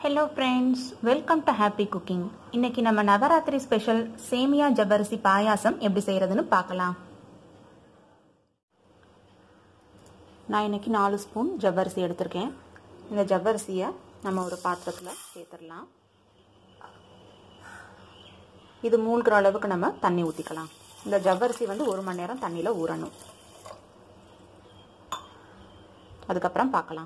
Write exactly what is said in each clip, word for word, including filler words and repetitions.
Hello friends, welcome to Happy Cooking. இன்னைக்கு நம்ம Navaratri special சேமியா ஜவ்வரிசி பாயாசம் எப்படி செய்யறதுன்னு பார்க்கலாம். நான் இன்னைக்கு நாலு ஸ்பூன் ஜவ்வரிசி எடுத்திருக்கேன். இந்த ஜவ்வரிசியை நம்ம ஒரு பாத்திரத்தில் சேர்த்துடலாம். இது மூழ்கிற அளவுக்கு நம்ம தண்ணி ஊற்றிக்கலாம். இந்த ஜவ்வரிசி வந்து ஒரு மணி நேரம் தண்ணியில் ஊறணும். அதுக்கப்புறம் பார்க்கலாம்.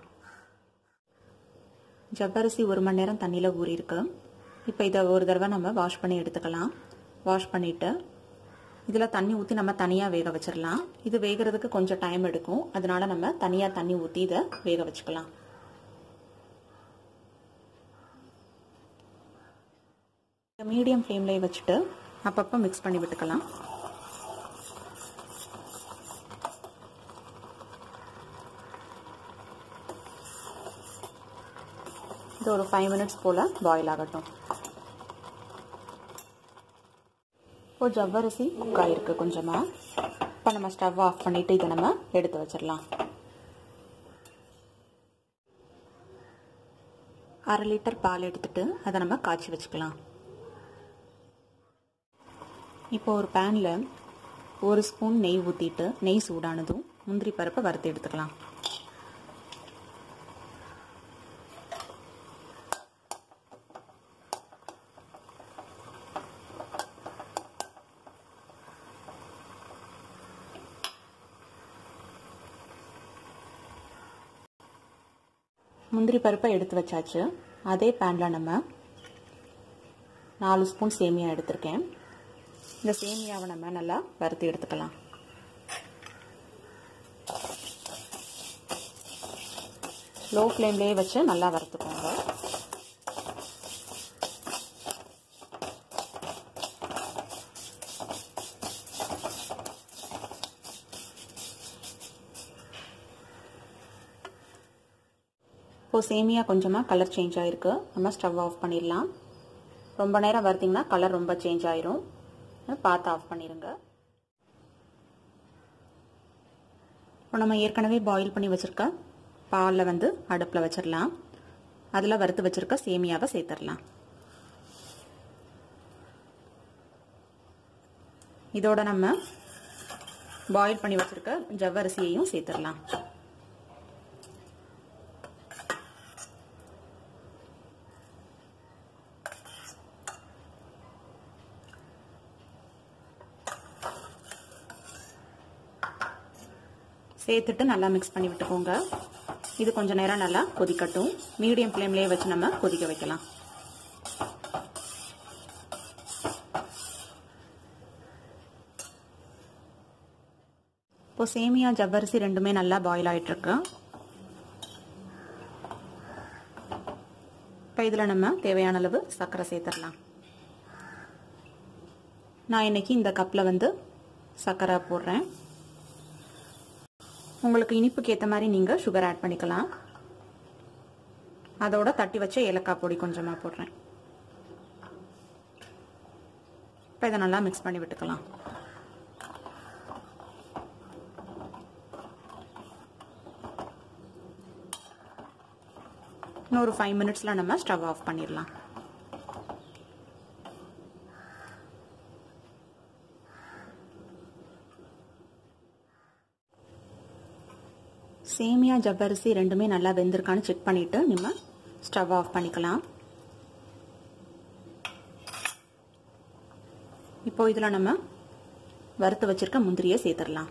ஜவ்வரிசி ஒரு மணி நேரம் தண்ணியில் ஊறி இருக்கு. இப்போ இதை ஒரு தடவை நம்ம வாஷ் பண்ணி எடுத்துக்கலாம். வாஷ் பண்ணிவிட்டு இதில் தண்ணி ஊற்றி நம்ம தனியாக வேக வச்சிடலாம். இது வேகிறதுக்கு கொஞ்சம் டைம் எடுக்கும், அதனால நம்ம தனியாக தண்ணி ஊற்றி இதை வேக வச்சுக்கலாம். மீடியம் ஃப்ளேம்லேயே வச்சுட்டு அப்பப்போ மிக்ஸ் பண்ணி விட்டுக்கலாம். இது ஒரு ஃபைவ் மினிட்ஸ் போல் பாயில் ஆகட்டும். இப்போ ஜவ்வரிசி குக் ஆகிருக்கு கொஞ்சமாக. இப்போ நம்ம ஸ்டவ் ஆஃப் பண்ணிவிட்டு இதை நம்ம எடுத்து வச்சிடலாம். அரை லிட்டர் பால் எடுத்துட்டு அதை நம்ம காய்ச்சி வச்சுக்கலாம். இப்போ ஒரு பேனில் ஒரு ஸ்பூன் நெய் ஊற்றிட்டு நெய் சூடானதும் முந்திரி பருப்பை வறுத்து எடுத்துக்கலாம். முந்திரி பருப்பை எடுத்து வச்சாச்சு. அதே பேனில் நம்ம நாலு ஸ்பூன் சேமியா எடுத்திருக்கேன். இந்த சேமியாவை நம்ம நல்லா வறுத்து எடுத்துக்கலாம். லோ ஃப்ளேம்லேயே வச்சு நல்லா வறுத்துக்கோங்க. இப்போ சேமியா கொஞ்சமாக கலர் சேஞ்ச் ஆகிருக்கு. நம்ம ஸ்டவ் ஆஃப் பண்ணிடலாம். ரொம்ப நேரம் வறுத்திங்கன்னா கலர் ரொம்ப சேஞ்ச் ஆயிரும். பார்த்து ஆஃப் பண்ணிடுங்க. இப்போ நம்ம ஏற்கனவே பாயில் பண்ணி வச்சுருக்க பாலில் வந்து அடுப்பில் வச்சிடலாம். அதில் வறுத்து வச்சுருக்க சேமியாவை சேர்த்துடலாம். இதோட நம்ம பாயில் பண்ணி வச்சுருக்க ஜவ்வரிசியையும் சேர்த்துடலாம். சேர்த்துட்டு நல்லா மிக்ஸ் பண்ணி விட்டுக்கோங்க. இது கொஞ்சம் நேரம் நல்லா கொதிக்கட்டும். மீடியம் ஃப்ளேம்லேயே வச்சு நம்ம கொதிக்க வைக்கலாம். இப்போ சேமியா ஜவ்வரிசி ரெண்டுமே நல்லா பாயில் ஆகிட்டு இருக்கு. இப்போ இதில் நம்ம தேவையான அளவு சர்க்கரை சேர்த்துடலாம். நான் இன்னைக்கு இந்த கப்பில் வந்து சர்க்கரை போடுறேன். உங்களுக்கு இனிப்புக்கு ஏற்ற மாதிரி நீங்கள் சுகர் ஆட் பண்ணிக்கலாம். அதோட தட்டி வச்ச ஏலக்காய் பொடி கொஞ்சமாக போடுறேன். இப்போ இதை நல்லா மிக்ஸ் பண்ணி விட்டுக்கலாம். இன்னொரு ஃபைவ் மினிட்ஸில் நம்ம ஸ்டவ் ஆஃப் பண்ணிடலாம். சேமியா ஜவ்வரிசி ரெண்டுமே நல்லா வெந்திருக்கான்னு செக் பண்ணிவிட்டு நம்ம ஸ்டவ் ஆஃப் பண்ணிக்கலாம். இப்போ இதில் நம்ம வறுத்து வச்சிருக்க முந்திரியை சேர்த்துடலாம்.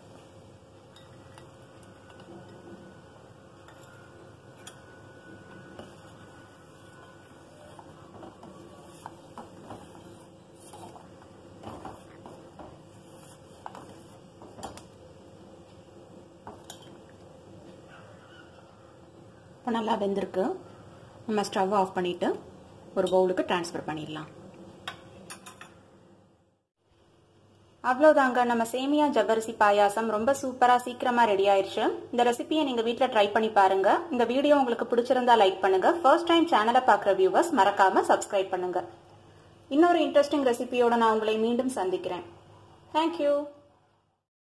இப்போ நல்லா வெந்திருக்கு. நம்ம ஸ்டவ் ஆஃப் பண்ணிவிட்டு ஒரு பவுலுக்கு ட்ரான்ஸ்ஃபர் பண்ணிடலாம். அவ்வளோதாங்க, நம்ம சேமியா ஜவ்வரிசி பாயாசம் ரொம்ப சூப்பராக சீக்கிரமாக ரெடி ஆயிடுச்சு. இந்த ரெசிபியை நீங்கள் வீட்டில் ட்ரை பண்ணி பாருங்க. இந்த வீடியோ உங்களுக்கு பிடிச்சிருந்தா லைக் பண்ணுங்க. ஃபர்ஸ்ட் டைம் சேனலை பார்க்குற வியூவர்ஸ் மறக்காம சப்ஸ்கிரைப் பண்ணுங்க. இன்னொரு இன்ட்ரெஸ்டிங் ரெசிபியோட நான் உங்களை மீண்டும் சந்திக்கிறேன். தேங்க்யூ.